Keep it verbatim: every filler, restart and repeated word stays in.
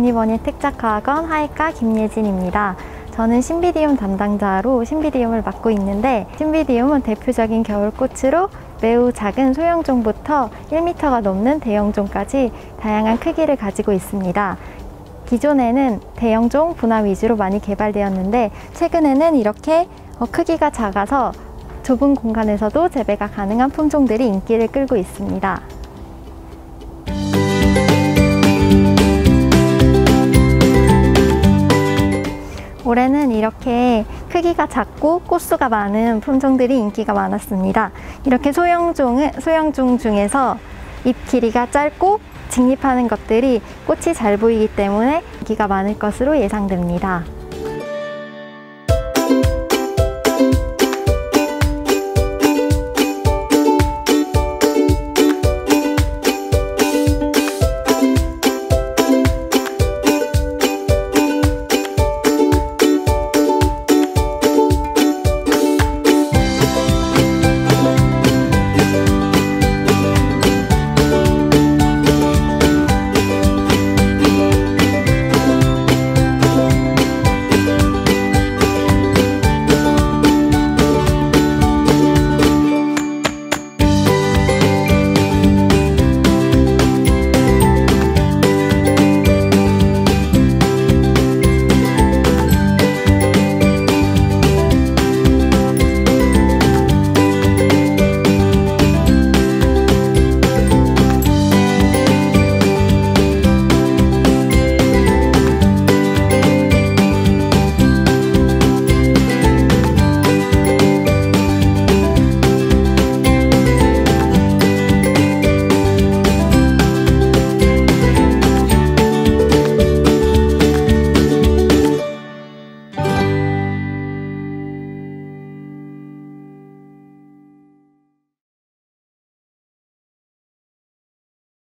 유니버니 특작과학원 화이과 김예진입니다. 저는 신비디움 담당자로 신비디움을 맡고 있는데, 신비디움은 대표적인 겨울꽃으로 매우 작은 소형종부터 일 미터가 넘는 대형종까지 다양한 크기를 가지고 있습니다. 기존에는 대형종 분화 위주로 많이 개발되었는데, 최근에는 이렇게 크기가 작아서 좁은 공간에서도 재배가 가능한 품종들이 인기를 끌고 있습니다. 올해는 이렇게 크기가 작고 꽃수가 많은 품종들이 인기가 많았습니다. 이렇게 소형종은, 소형종 중에서 잎 길이가 짧고 직립하는 것들이 꽃이 잘 보이기 때문에 인기가 많을 것으로 예상됩니다.